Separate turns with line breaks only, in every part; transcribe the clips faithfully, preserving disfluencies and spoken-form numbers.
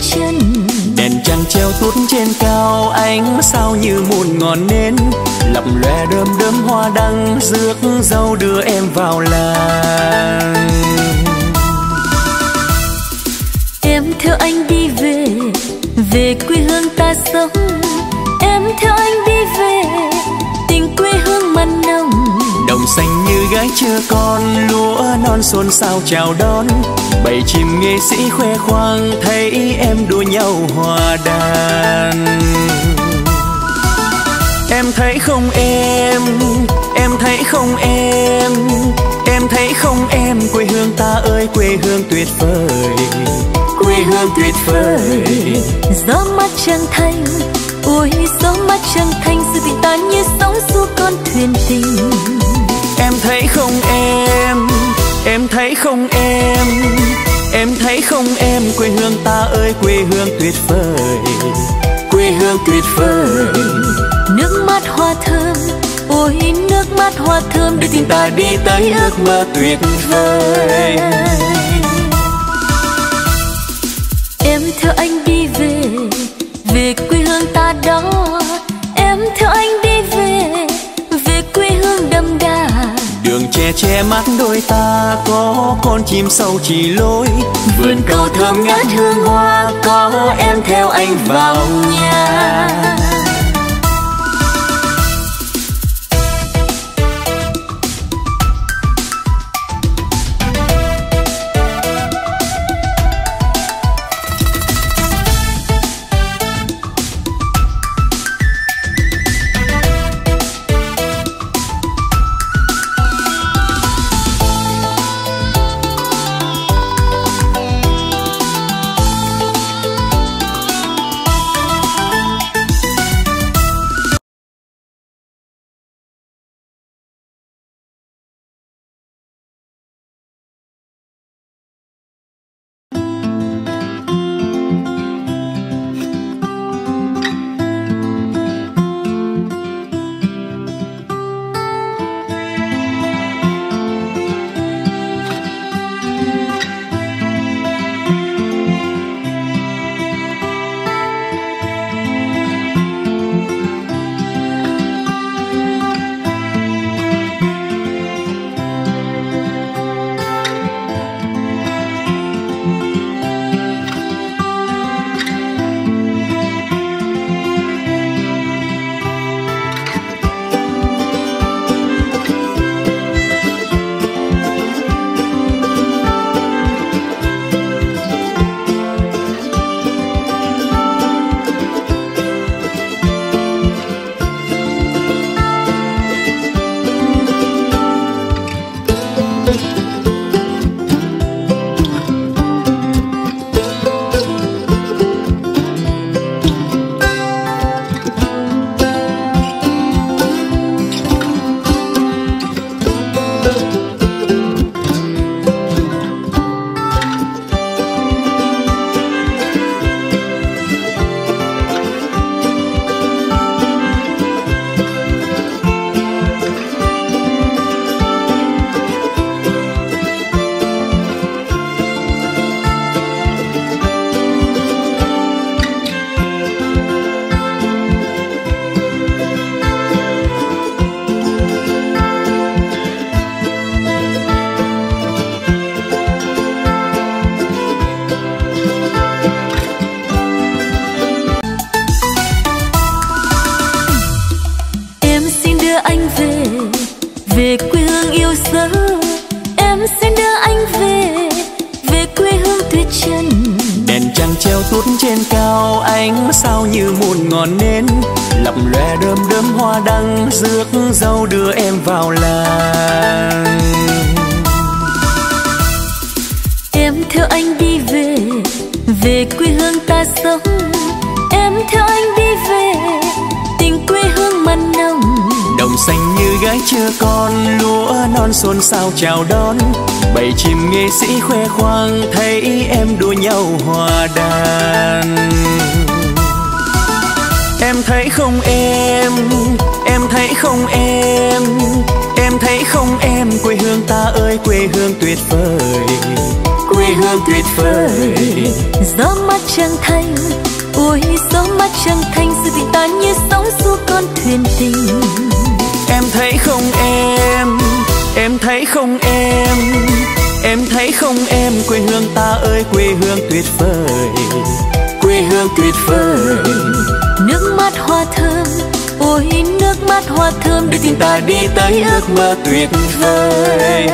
chân.
Đèn trăng treo tuốt trên cao, ánh sao như một ngọn nến, lập lòe đơm đơm hoa đăng, rước dâu đưa em vào làng.
Em theo anh đi về, về quê hương ta sống. Em theo anh đi về, tình quê hương mặn nồng.
Đồng xanh như gái chưa con, lúa non xôn xao chào đón. Bầy chim nghệ sĩ khoe khoang, thấy em đua nhau hòa đàn. Em thấy không em, em thấy không em, em thấy không em, quê hương ta ơi quê hương tuyệt vời, quê hương tuyệt vời.
Gió mát trăng thanh, ôi gió mát trăng thanh, sự tình ta như sóng xua con thuyền tình.
Em thấy không em, em thấy không em, em thấy không em, quê hương ta ơi quê hương tuyệt vời, quê hương tuyệt vời.
Nước mắt hoa thơm, ôi nước mắt hoa thơm,
để tình ta đi tới ước mơ tuyệt vời.
Em theo anh đi về, về quê hương ta đó. Em theo anh đi về, về quê hương đậm đà.
Đường che che mắt đôi ta, có con chim sâu chỉ lối. Vườn cầu thơm ngát hương hoa, có em theo anh vào nhà.
về quê hương yêu dấu. Em xin đưa anh về, về quê hương tuyết trần.
Đèn trăng treo tuốt trên cao, ánh sao như một ngọn nến, lập lòe đơm đơm hoa đăng, rước dâu đưa em vào làng.
Em theo anh đi về, về quê hương ta sống. Em theo anh đi về, tình quê hương mặn nồng.
Đồng xanh như gái chưa con, lúa non xôn xao chào đón. Bầy chim nghệ sĩ khoe khoang, thấy em đua nhau hòa đàn. Em thấy không em, em thấy không em, em thấy không em, quê hương ta ơi quê hương tuyệt vời, quê quê hương tuyệt vời.
Gió mát trăng thanh, ôi gió mát trăng thanh, sự tình ta như sóng xua con thuyền tình.
Em thấy không em, em thấy không em, em thấy không em, quê hương ta ơi quê hương tuyệt vời, quê hương tuyệt vời.
Nước mắt hoa thơm, ôi nước mắt hoa thơm,
để tình ta đi tới ước mơ tuyệt vời.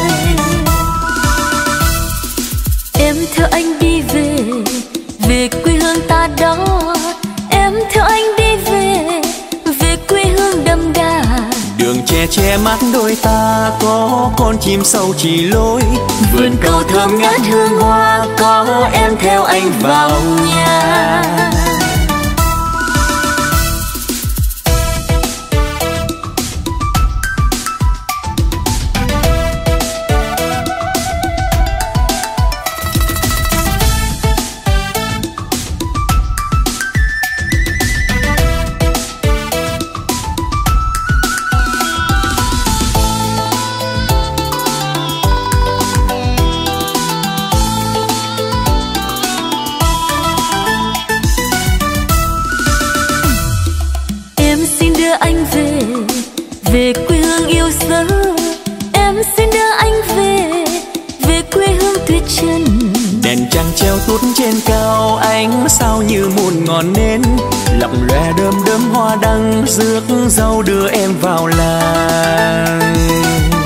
Em theo anh đi về, về quê hương ta đó. Em theo anh đi về, về quê hương đậm đà.
Đường che che mắt đôi ta, có con chim sâu chỉ lối.
Vườn cầu thơm ngát hương hoa, có em theo anh vào nhà. Anh về, về quê hương yêu dấu. Em xin đưa anh về, về quê hương tuyệt trần.
Đèn trăng treo tuốt trên cao, ánh sao như muôn ngọn nến, lặng lóe đơm đơm hoa đăng, rước dâu đưa em vào làng.